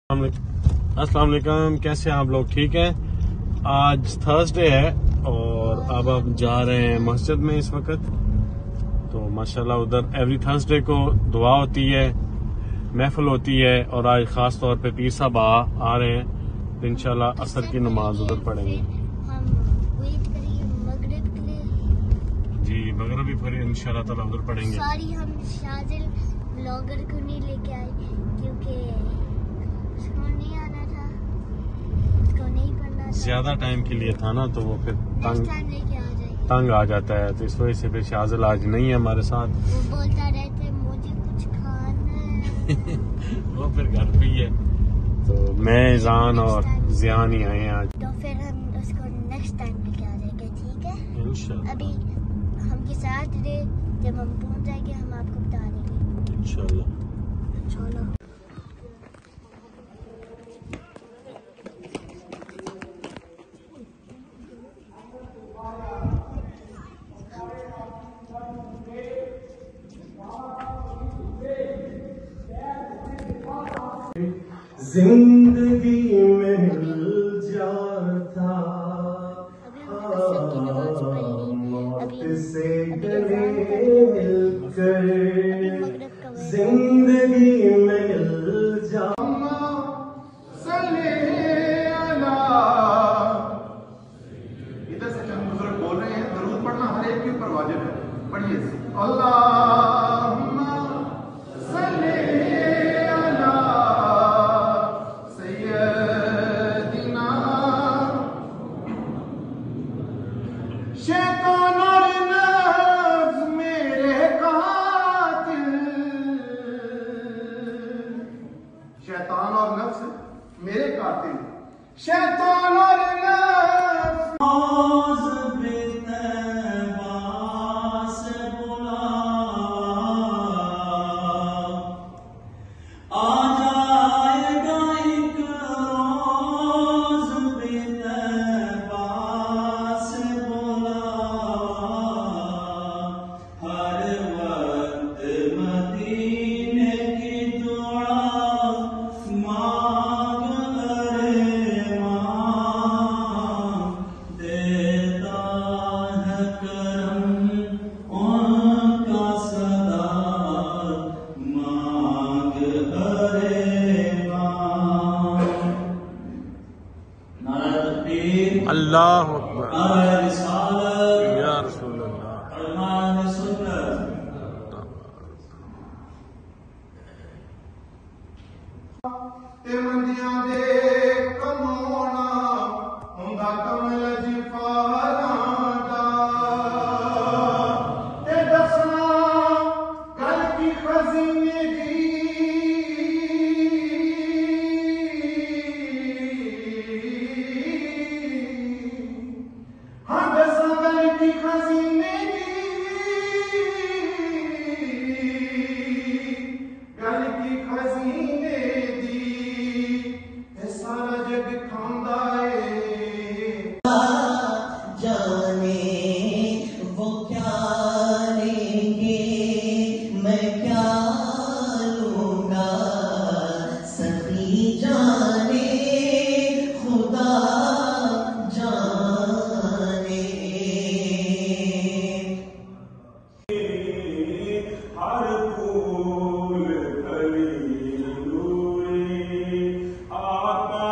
अस्सलाम वालेकुम, कैसे हैं आप लोग? ठीक हैं। आज थर्सडे है और अब हम जा रहे हैं मस्जिद में इस वक्त। तो माशाल्लाह उधर एवरी थर्सडे को दुआ होती है, महफिल होती है और आज खास तौर पे पीर साहब आ रहे हैं। तो इंशाल्लाह असर की नमाज उधर पढ़ेंगे। जी मगरिब भी फिर इंशाल्लाह ताला उधर पढ़ेंगे। सॉरी हम शाजिल ब्लॉगर को नहीं लेके आए क्योंकि उसको नहीं आना था, उसको नहीं पढ़ना था। ज्यादा टाइम के लिए था ना, तो वो फिर तंग आ जाता है। तो इस वजह से फिर शाजिल आज नहीं है हमारे साथ। वो बोलता रहता है मुझे कुछ खाना है। वो फिर घर पे ही है। तो मैं जान और जियान ही आए हैं आज। तो फिर हम उसको नेक्स्ट टाइम लेके आ जाएंगे, ठीक है? इंशाल्लाह अभी हम के साथ रहे, जब हम पहुंच जाएंगे हम आपको बता देंगे इंशाल्लाह। चलो जिंदगी में मिल जाता मौत से गले मिलकर, जिंदगी में मिल जाता। इधर से चंद बुजुर्ग बोल रहे हैं, दरूद पढ़ना हर एक के ऊपर वाजिब है। पढ़िए अल्लाहुम्मा सल्ली अला सय्यदिना। शैतान और नफ्स मेरे कातिल, शैतान और नफ्स मेरे कातिल, शैतान और अल्लाहु अकबर या रसूलल्लाह। ते मंदियां दे कमोना हुंदा कमल जिफारां दा, ते दसना गल की खजीने दी। हाँ दसना गल की खजीने दी, गल की खजीने दी, ते सारा जग खांदा ए। जाने वो क्या लेंगे, मैं क्या लूंगा, सभी जाने खुदा जाने। हर फूल कली नूरी, आका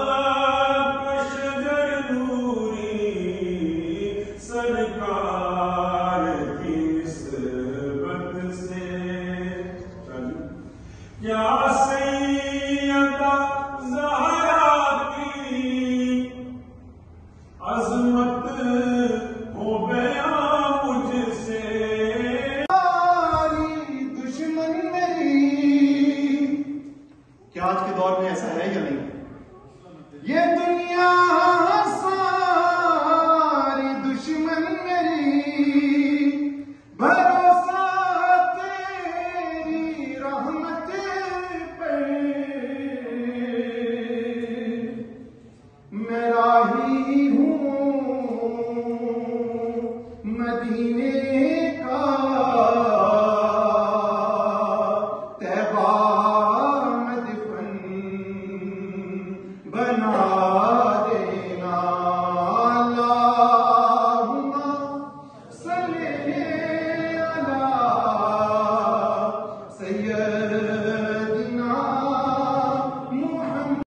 कशगर नूरी, सरकार की निस्बत से या सैयदा ज़हरा की अज़मत हो गया मुझसे। दुश्मन मेरी, क्या आज के दौर में ऐसा है या नहीं? ये दुनिया सारी दुश्मन मेरी, भरोसा तेरी रहमत पर बना